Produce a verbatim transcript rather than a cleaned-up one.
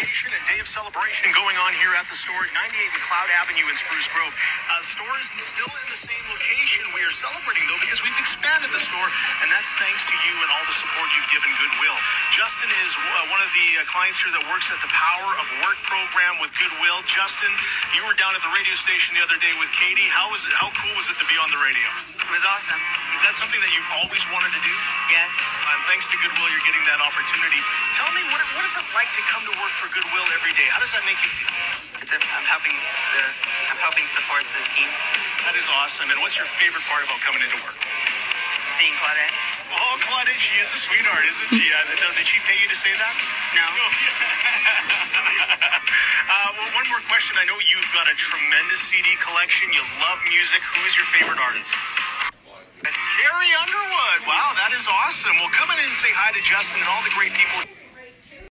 appreciation and day of celebration going on here at the store at ninety-eight McLeod Avenue in Spruce Grove. Uh, the store is still in the same location. We are celebrating, though, because we've expanded the store, and that's thanks to you and all the support you've given Goodwill. Justin is uh, one of the uh, clients here that works at the Power of Work program with Goodwill. Justin, you were down at the radio station the other day with Katie. How was it? How cool was it to be on the radio? It was awesome. Is that something that you've always wanted to do? Yes. And thanks to Goodwill, you're getting that opportunity. Tell me, what, what is it like to come to work for Goodwill every day? How does that make you feel? It's a, I'm helping the I'm helping support the team. That is awesome. And what's your favorite part about coming into work? Seeing Claudette. Oh, Claudette, she is a sweetheart, isn't she? Uh, did she pay you to say that? No. uh, well, one more question. I know you've got a tremendous C D collection. You love music. Who is your favorite artist? Carrie Underwood. Wow, that is awesome. Well, come in and say hi to Justin and all the great people.